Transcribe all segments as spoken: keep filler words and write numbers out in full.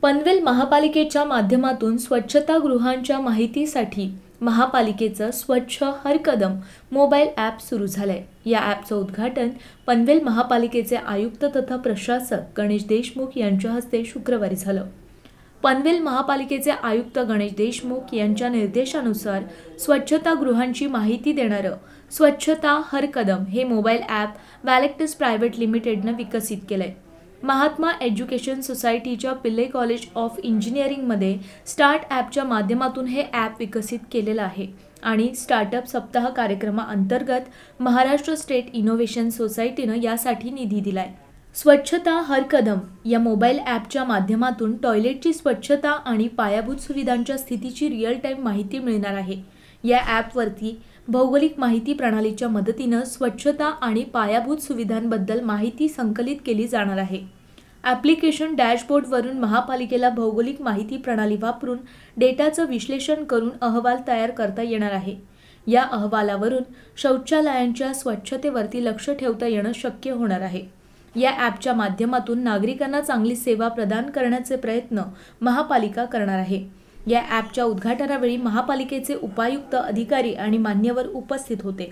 पनवेल महापालिकेच्या माध्यमातून स्वच्छतागृहांच्या माहितीसाठी महापालिकेचं स्वच्छ हर कदम मोबाईल ॲप सुरू झालंय। या ॲपचं उद्घाटन पनवेल महापालिकेचे आयुक्त तथा प्रशासक गणेश देशमुख यांच्या हस्ते शुक्रवारी झालं। पनवेल महापालिकेचे आयुक्त गणेश देशमुख यांच्या निर्देशानुसार स्वच्छतागृहांची माहिती देणारं स्वच्छता हर कदम हे मोबाईल ॲप व्हॅलेक्टस प्रायव्हेट लिमिटेडनं विकसित केलंय। महात्मा एज्युकेशन सोसायटीच्या पिल्ले कॉलेज ऑफ इंजिनिअरिंगमध्ये स्टार्ट ॲपच्या माध्यमातून हे ॲप विकसित केलेलं आहे आणि स्टार्टअप सप्ताह कार्यक्रमाअंतर्गत महाराष्ट्र स्टेट इनोव्हेशन सोसायटीनं यासाठी निधी दिलाय। स्वच्छता हर कदम या मोबाईल ॲपच्या माध्यमातून टॉयलेटची स्वच्छता आणि पायाभूत सुविधांच्या स्थितीची रिअल टाईम माहिती मिळणार आहे। या ॲपवरती भौगोलिक माहिती प्रणालीच्या मदतीनं स्वच्छता आणि पायाभूत सुविधांबद्दल माहिती संकलित केली जाणार आहे। ॲप्लिकेशन डॅशबोर्डवरून महापालिकेला भौगोलिक माहिती प्रणाली वापरून डेटाचं विश्लेषण करून अहवाल तयार करता येणार आहे। या अहवालावरून शौचालयांच्या स्वच्छतेवरती लक्ष ठेवता येणं शक्य होणार आहे। या ॲपच्या माध्यमातून नागरिकांना चांगली सेवा प्रदान करण्याचे प्रयत्न महापालिका करणार आहे। या ॲपच्या उद्घाटनावेळी महापालिकेचे उपायुक्त अधिकारी आणि मान्यवर उपस्थित होते।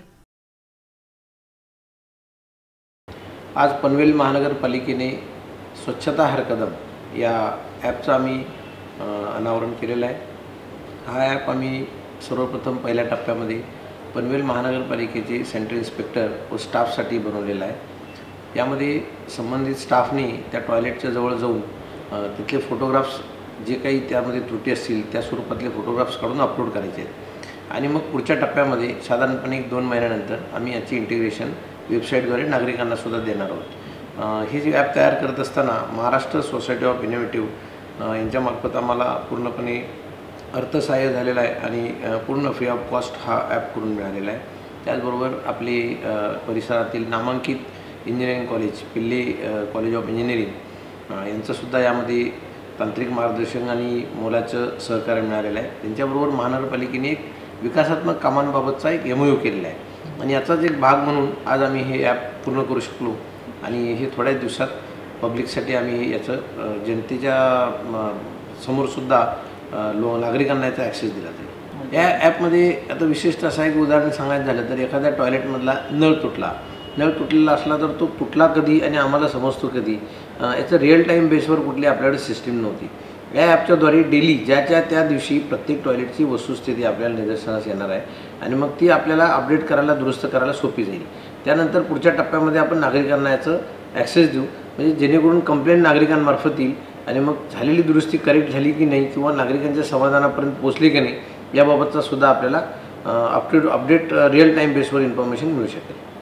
आज पनवेल महानगरपालिकेने स्वच्छता हर कदम या ॲपचं आम्ही अनावरण केलेलं आहे। हा ॲप आम्ही सर्वप्रथम पहिल्या टप्प्यामध्ये पनवेल महानगरपालिकेचे सेंट्रल इन्स्पेक्टर व स्टाफसाठी बनवलेला आहे। यामध्ये संबंधित स्टाफने त्या टॉयलेटच्या जवळ जाऊन तिथले फोटोग्राफ्स जे काही त्यामध्ये त्रुटी असतील त्या स्वरूपातले फोटोग्राफ्स काढून अपलोड करायचे आहेत आणि मग पुढच्या टप्प्यामध्ये साधारणपणे एक दोन महिन्यानंतर आम्ही याची इंटिग्रेशन वेबसाईटद्वारे नागरिकांनासुद्धा देणार आहोत। हे जे ॲप तयार करत असताना महाराष्ट्र सोसायटी ऑफ इनोव्हेटिव्ह यांच्यामार्फत आम्हाला पूर्णपणे अर्थसहाय्य झालेलं आहे आणि पूर्ण फ्री ऑफ कॉस्ट हा ॲप करून मिळालेला आहे। त्याचबरोबर आपले परिसरातील नामांकित engineering college Pillai college of engineering यांचंसुद्धा यामध्ये तांत्रिक मार्गदर्शन आणि मोलाचं सहकार्य मिळालेलं आहे। त्यांच्याबरोबर महानगरपालिकेने एक विकासात्मक कामांबाबतचा एक एम ओ यू केलेला आहे आणि याचाच एक भाग म्हणून आज आम्ही हे ॲप पूर्ण करू शकलो आणि हे थोड्याच दिवसात पब्लिकसाठी आम्ही याचं जनतेच्या समोरसुद्धा लो नागरिकांना याचा ॲक्सेस दिला जाईल। या ॲपमध्ये आता विशेषतः असं एक उदाहरण सांगायचं झालं तर एखाद्या टॉयलेटमधला नळ तुटला नळ तुटलेला असला तर तो तुटला कधी आणि आम्हाला समजतो कधी, याचं रिअल टाईम बेसवर कुठली आपल्याकडे सिस्टीम नव्हती। या ॲपच्याद्वारे डेली ज्याच्या त्या दिवशी प्रत्येक टॉयलेटची वस्तुस्थिती आपल्याला निदर्शनास येणार आहे आणि मग ती आपल्याला अपडेट करायला दुरुस्त करायला सोपी जाईल। त्यानंतर पुढच्या टप्प्यामध्ये आपण नागरिकांना याचं ॲक्सेस देऊ म्हणजे जेणेकरून कंप्लेंट नागरिकांमार्फत येईल आणि मग झालेली दुरुस्ती करेक्ट झाली की नाही किंवा नागरिकांच्या समाधानापर्यंत पोहोचली की नाही याबाबतचा सुद्धा आपल्याला अपडेट अपडेट रिअल टाईम बेसवर इन्फॉर्मेशन मिळू शकेल।